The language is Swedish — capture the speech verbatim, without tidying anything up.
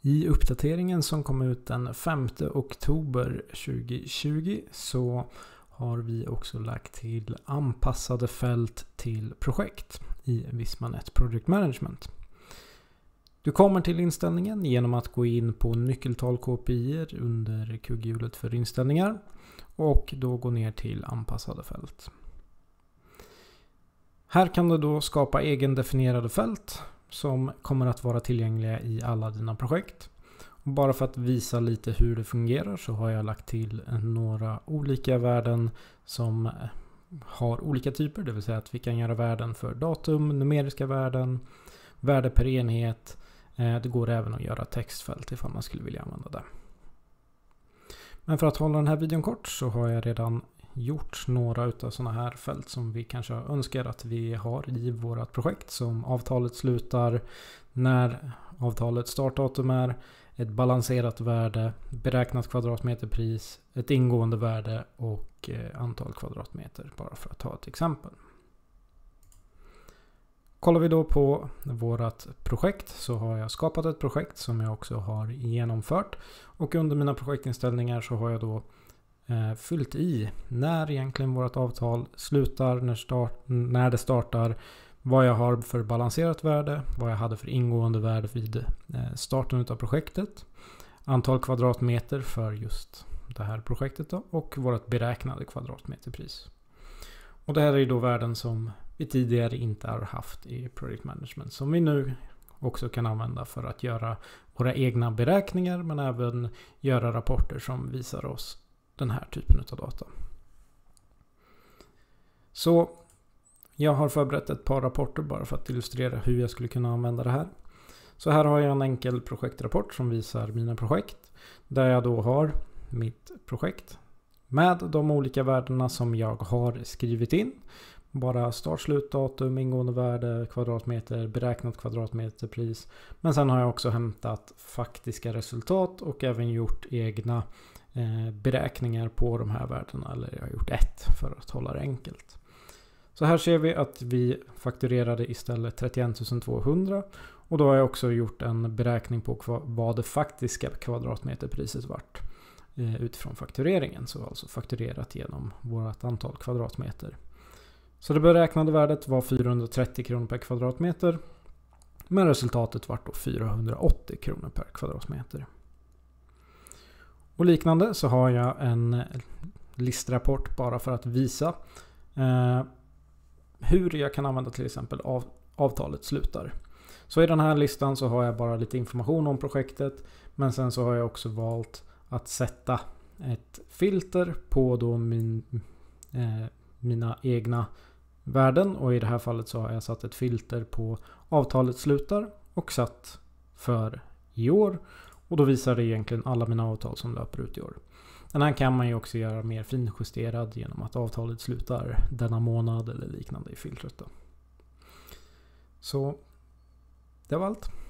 I uppdateringen som kom ut den femte oktober tjugohundratjugo så har vi också lagt till anpassade fält till projekt i Visma.net Project Management. Du kommer till inställningen genom att gå in på nyckeltal K P I under kugghjulet för inställningar och då gå ner till anpassade fält. Här kan du då skapa egendefinierade fält som kommer att vara tillgängliga i alla dina projekt. Och bara för att visa lite hur det fungerar så har jag lagt till några olika värden som har olika typer. Det vill säga att vi kan göra värden för datum, numeriska värden, värde per enhet. Det går även att göra textfält ifall man skulle vilja använda det. Men för att hålla den här videon kort så har jag redan gjort några utav sådana här fält som vi kanske önskar att vi har i vårt projekt, som avtalet slutar, när avtalet startdatum är, ett balanserat värde, beräknat kvadratmeterpris, ett ingående värde och antal kvadratmeter, bara för att ta ett exempel. Kollar vi då på vårt projekt så har jag skapat ett projekt som jag också har genomfört, och under mina projektinställningar så har jag då eh, fyllt i när egentligen vårt avtal slutar, när, start, när det startar, vad jag har för balanserat värde, vad jag hade för ingående värde vid eh, starten av projektet, antal kvadratmeter för just det här projektet då, och vårt beräknade kvadratmeterpris. Och det här är då värden som vi tidigare inte har haft i Project Management, som vi nu också kan använda för att göra våra egna beräkningar, men även göra rapporter som visar oss den här typen av data. Så jag har förberett ett par rapporter bara för att illustrera hur jag skulle kunna använda det här. Så här har jag en enkel projektrapport som visar mina projekt, där jag då har mitt projekt med de olika värdena som jag har skrivit in. Bara start, slutdatum, ingående värde, kvadratmeter, beräknat kvadratmeterpris. Men sen har jag också hämtat faktiska resultat och även gjort egna eh, beräkningar på de här värdena. Eller jag har gjort ett för att hålla det enkelt. Så här ser vi att vi fakturerade istället trettioett tusen tvåhundra. Och då har jag också gjort en beräkning på vad det faktiska kvadratmeterpriset vart eh, utifrån faktureringen. Så alltså fakturerat genom vårt antal kvadratmeter. Så det beräknade värdet var fyrahundratrettio kronor per kvadratmeter. Men resultatet var då fyrahundraåttio kronor per kvadratmeter. Och liknande så har jag en listrapport bara för att visa eh, hur jag kan använda till exempel av, avtalet slutar. Så i den här listan så har jag bara lite information om projektet. Men sen så har jag också valt att sätta ett filter på då min, eh, mina egna värden, och i det här fallet så har jag satt ett filter på avtalet slutar och satt för i år, och då visar det egentligen alla mina avtal som löper ut i år. Den här kan man ju också göra mer finjusterad genom att avtalet slutar denna månad eller liknande i filtret då. Så det var allt.